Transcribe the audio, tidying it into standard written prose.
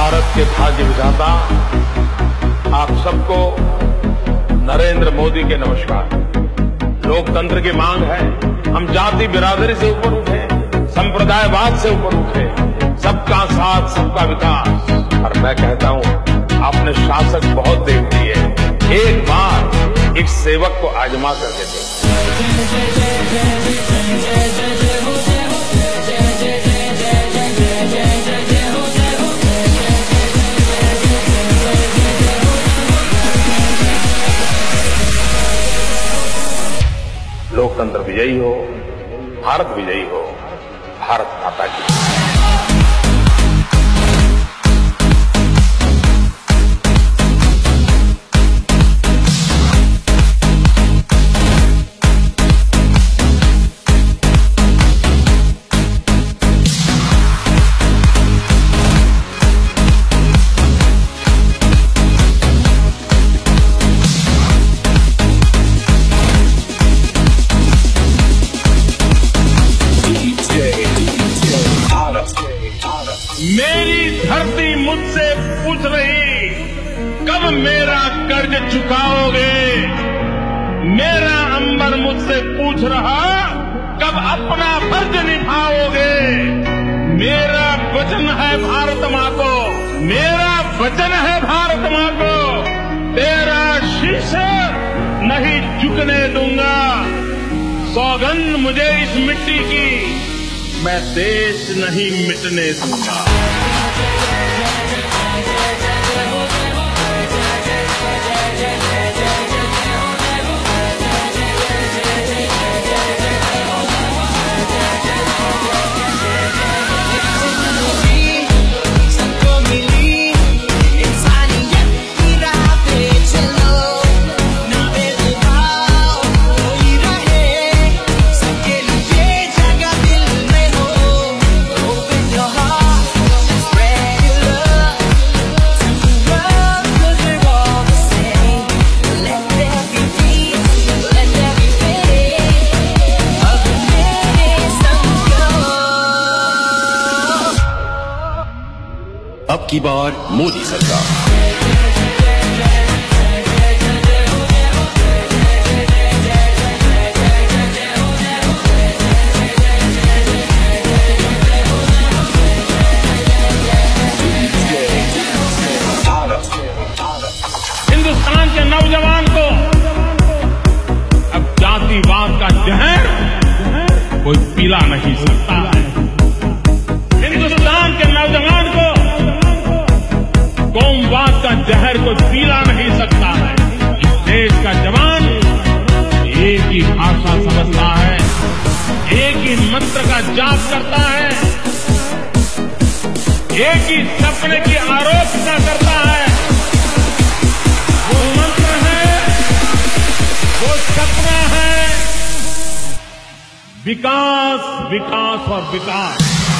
भारत के भाग्य विधाता आप सबको नरेंद्र मोदी के नमस्कार। लोकतंत्र की मांग है, हम जाति बिरादरी से ऊपर उठे, संप्रदायवाद से ऊपर उठे, सबका साथ सबका विकास। और मैं कहता हूं, आपने शासक बहुत देख दिए, एक बार एक सेवक को आजमा करके देखो। लोकतंत्र विजयी हो, भारत विजयी हो, भारत माता की। मेरी धरती मुझसे पूछ रही, कब मेरा कर्ज चुकाओगे। मेरा अंबर मुझसे पूछ रहा, कब अपना फर्ज निभाओगे। मेरा वचन है भारत माँ को, मेरा वचन है भारत माँ को, तेरा शीश नहीं झुकने दूंगा। सौगंध मुझे इस मिट्टी की, मैं देश नहीं मिटने दूंगा। अब की बार मोदी सरकार। हिंदुस्तान के नौजवान को अब जातिवाद का जहर कोई पिला नहीं सकता है। हिंदुस्तान के नौजवान को कौमवाद का जहर कोई पीला नहीं सकता है। इस देश का जवान एक ही भाषा समझता है, एक ही मंत्र का जाप करता है, एक ही सपने की आराधना करता है। वो मंत्र है, वो सपना है, विकास, विकास और विकास।